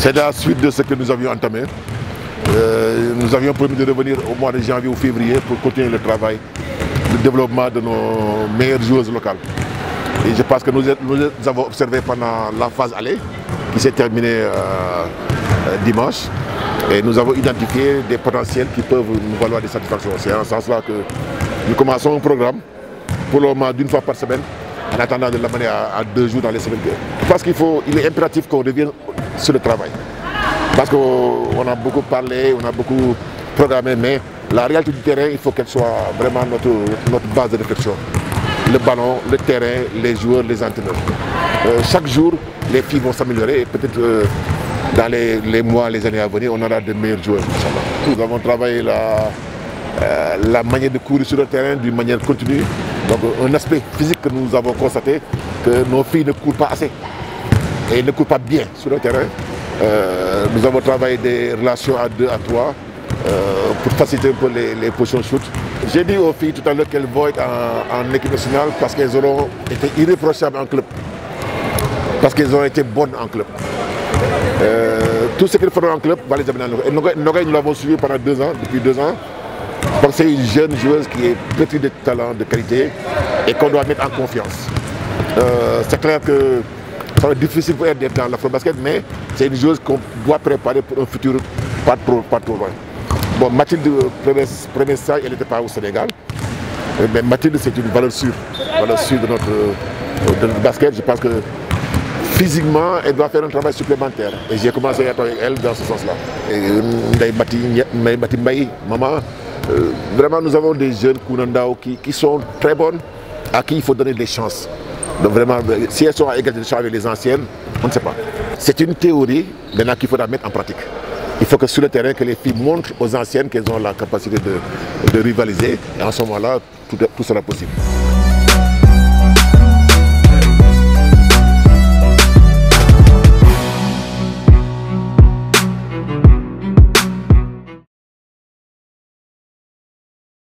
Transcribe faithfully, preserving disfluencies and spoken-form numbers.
C'est la suite de ce que nous avions entamé. Euh, nous avions promis de revenir au mois de janvier ou février pour continuer le travail, le développement de nos meilleures joueuses locales. Et je pense que nous, nous avons observé pendant la phase aller, qui s'est terminée euh, euh, dimanche, et nous avons identifié des potentiels qui peuvent nous valoir des satisfactions. C'est en ce sens-là que nous commençons un programme pour le moment d'une fois par semaine, en attendant de l'amener à, à deux jours dans les semaines. Je pense qu'il faut, il est impératif qu'on revienne sur le travail. Parce qu'on a beaucoup parlé, on a beaucoup programmé, mais la réalité du terrain, il faut qu'elle soit vraiment notre, notre base de réflexion. Le ballon, le terrain, les joueurs, les entraîneurs. Euh, chaque jour, les filles vont s'améliorer et peut-être euh, dans les, les mois, les années à venir, on aura de meilleurs joueurs. Nous avons travaillé la, euh, la manière de courir sur le terrain d'une manière continue. Donc un aspect physique que nous avons constaté, que nos filles ne courent pas assez et ne courent pas bien sur le terrain. Euh, nous avons travaillé des relations à deux, à trois euh, pour faciliter un peu les, les positions de shoot. J'ai dit aux filles tout à l'heure qu'elles vont être en, en équipe nationale parce qu'elles auront été irréprochables en club. Parce qu'elles ont été bonnes en club. Euh, tout ce qu'elles feront en club va les amener en Nogaï. Nogaï, nous l'avons suivi pendant deux ans, depuis deux ans. Donc c'est une jeune joueuse qui est pétrie de talent, de qualité et qu'on doit mettre en confiance. Euh, c'est clair que ça va être difficile pour elle d'être dans l'afro-basket, mais c'est une joueuse qu'on doit préparer pour un futur pas trop, pas trop loin. Bon, Mathilde, premier, premier stage, elle n'était pas au Sénégal. Mais Mathilde, c'est une valeur sûre, valeur sûre de notre, de notre basket. Je pense que physiquement, elle doit faire un travail supplémentaire. Et j'ai commencé à être avec elle dans ce sens-là. Et Mbaye, maman, euh, vraiment, nous avons des jeunes Kounandao qui, qui sont très bonnes, à qui il faut donner des chances. Donc vraiment, si elles sont à égalité de chance avec les anciennes, on ne sait pas. C'est une théorie maintenant qu'il faudra mettre en pratique. Il faut que sur le terrain, que les filles montrent aux anciennes qu'elles ont la capacité de, de rivaliser. Et en ce moment-là, tout, tout sera possible.